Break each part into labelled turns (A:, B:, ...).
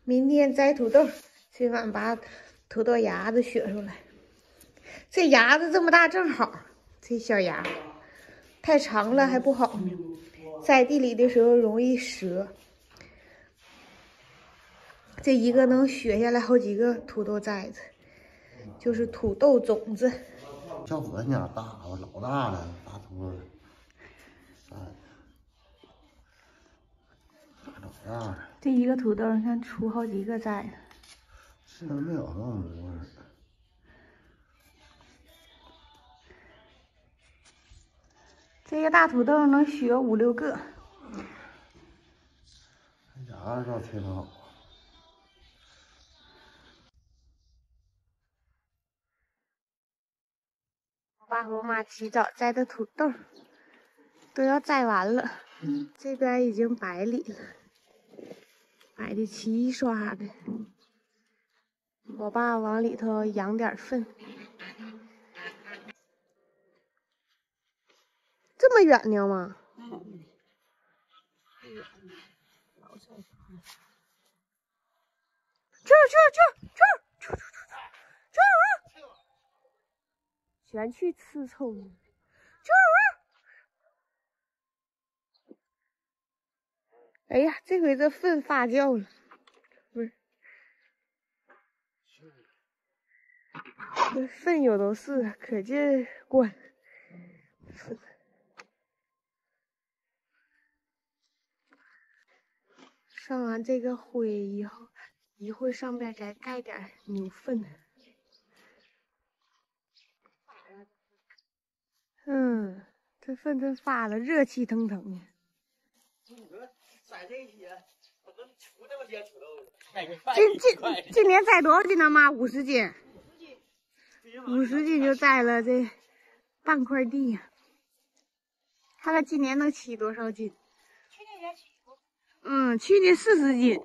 A: 明天摘土豆，今晚把土豆芽子削出来。这芽子这么大正好，这小芽太长了还不好呢，栽地里的时候容易折。这一个能削下来好几个土豆栽子，就是土豆种子。
B: 小伙子家大，老大了，大土豆。老大了。
A: 这一个土豆你看出好几个栽子。
B: 是没有那么多。
A: 这个大土豆能削5、6个。
B: 这芽子倒挺好。
A: 我爸和我妈起早摘的土豆都要摘完了，这边已经100里了，摆的齐刷的。我爸往里头养点粪。这么远呢吗？全去吃葱。哎呀，这回这粪发酵了，不是，这粪有都是，可劲灌。上完这个灰以后，一会儿上边再盖点牛粪。这粪真发了，热气腾腾的。今年摘多少斤呢？妈，50斤。50斤就摘了这半块地呀。看看今年能起多少斤？去年也起过。去年40斤。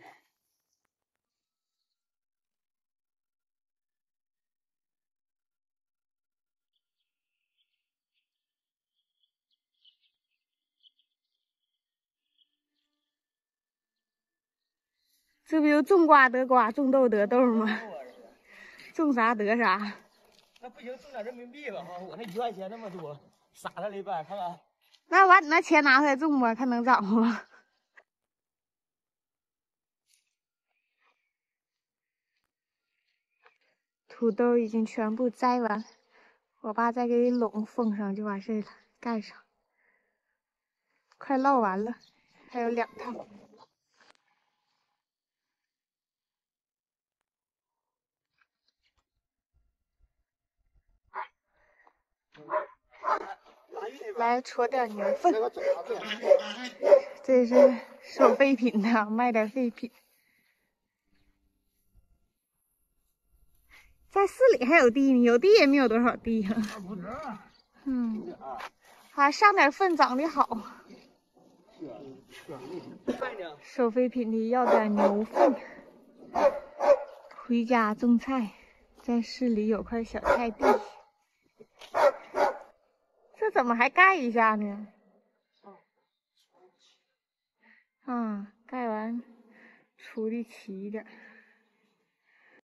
A: 这不就种瓜得瓜，种豆得豆吗？种啥得啥。
C: 那不行，挣点人民币吧哈！我那1块钱那么多，撒他了一半，看看。
A: 那把你那钱拿出来种吧，看能长吗？土豆已经全部摘完，我爸再给垄封上就完事了，盖上。快烙完了，还有2趟。来戳点牛粪，这是收废品的，卖点废品。在市里还有地呢，有地也没有多少地呀。还上点粪长得好。收废品的要点牛粪，回家种菜。在市里有块小菜地。这怎么还盖一下呢？盖完出的齐点。